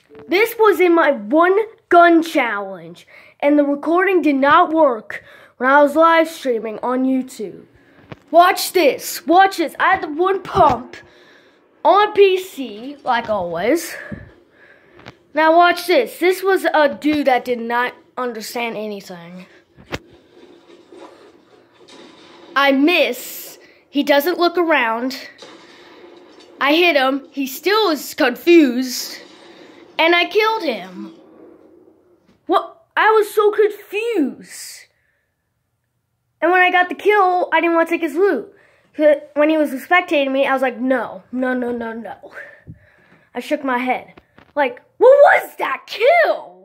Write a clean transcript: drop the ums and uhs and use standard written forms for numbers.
This was in my 1 gun challenge, and the recording did not work when I was live streaming on YouTube. Watch this. Watch this. I had the 1 pump on PC, like always. Now watch this. This was a dude that did not understand anything. I miss. He doesn't look around. I hit him. He still is confused. And I killed him. What? I was so confused. And when I got the kill, I didn't want to take his loot. When he was spectating me, I was like, no. I shook my head. Like, what was that kill?